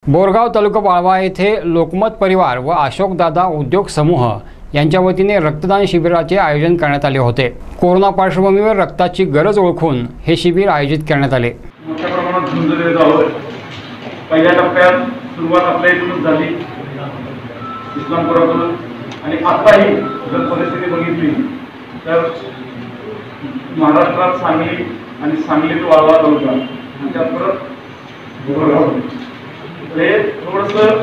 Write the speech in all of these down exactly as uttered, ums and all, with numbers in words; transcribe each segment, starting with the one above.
बोरगाव तालुका वाळवा येथे लोकमत परिवार व अशोकदादा उद्योग समूह यांच्या वतीने रक्तदान शिबिराचे आयोजन करण्यात आले होते। कोरोना पार्श्वभूमीवर रक्ताची गरज ओळखून हे शिबिर आयोजित करण्यात आले। मोठ्या प्रमाणात झुंजले जावं। पहिल्या टप्प्यात सुरुवात आपल्या इथूनच झाली इस्लामपुरातून, आणि आताही जर परिस्थिती बघितली तर महाराष्ट्रात सांगली आणि सांगलीत वाळवा तालुका आणि त्यात परत बोरगाव हे थोडंसं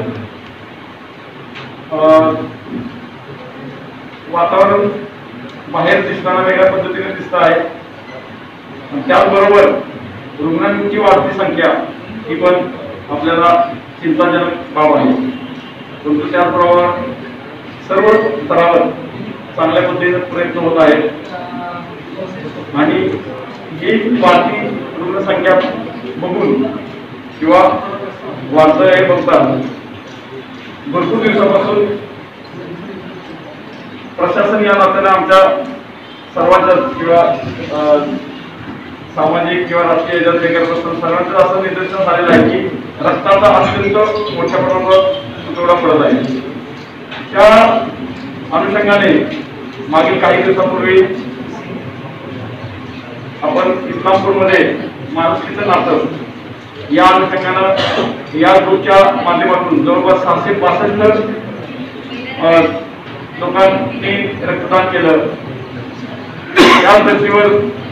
वातावरण बाहेर दिसताना वेगळ्या पद्धतीने दिसत आहे। त्याचबरोबर रुग्णांची वाढती संख्या ही पण आपल्याला चिंताजनक बाब आहे। परंतु त्याचबरोबर सर्व स्तरावर चांगल्या पद्धतीने प्रयत्न होत आहेत आणि ही वाढती रुग्णसंख्या बघून किंवा वाढतं हे बघता भरपूर दिवसापासून प्रशासन या नात्याने आमच्या सर्वांच्या किंवा सामाजिक किंवा राजकीय एजंटे करत असताना सर्वांचं असं निदर्शन झालेलं आहे की रक्ताचा अत्यंत मोठ्या प्रमाणावर तुटवडा पडत आहे। त्या अनुषंगाने मागील काही दिवसापूर्वी आपण इस्लामपूरमध्ये महाराष्ट्रीचं नातं या अनुषंगाने या ग्रुपच्या माध्यमातून जवळपास सहाशे पासष्ट लोकांनी रक्तदान केलं। या धर्तीवर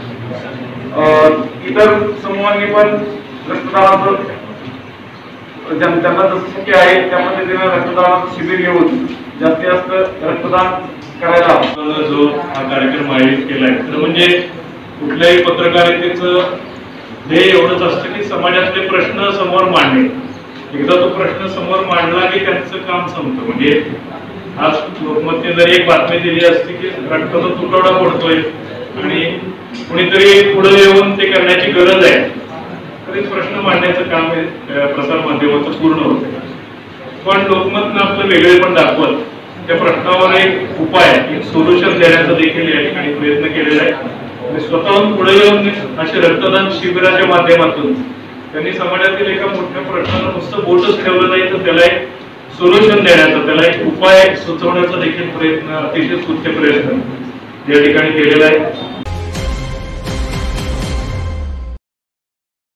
इतर समूहांनी पण रक्तदानाचं त्यांना जसं शक्य आहे त्या पद्धतीने रक्तदानाचं शिबिर घेऊन जास्तीत जास्त रक्तदान करायला जो हा कार्यक्रम आयोजित केलाय तर म्हणजे कुठल्याही पत्रकारितेचं ध्येय एवढंच असतं की समाजातले प्रश्न समोर मांडणे। एकदा तो प्रश्न समोर मांडला की त्यांचं काम संपतं। म्हणजे आज लोकमतने जर एक बातमी दिली असती की रक्ताचा तुटवडा पडतोय आणि कुणीतरी पुढे येऊन ते करण्याची गरज आहे तरी प्रश्न मांडण्याचं काम हे प्रसार माध्यमाचं पूर्ण होतं। पण लोकमतनं आपलं वेगळे पण दाखवत त्या प्रश्नावर एक उपाय एक सोल्युशन देण्याचा देखील या ठिकाणी प्रयत्न केलेला आहे। स्वतःहून पुढे येऊन अशा रक्तदान शिबिराच्या माध्यमातून त्यांनी समाजातील एका मोठ्या प्रश्नाला नुसतं बोटच ठेवलं नाही तर त्याला एक सोल्युशन देण्याचा त्याला एक उपाय सुचवण्याचा देखील प्रयत्न अतिशय स्तुत्य प्रयत्न या ठिकाणी केलेला आहे।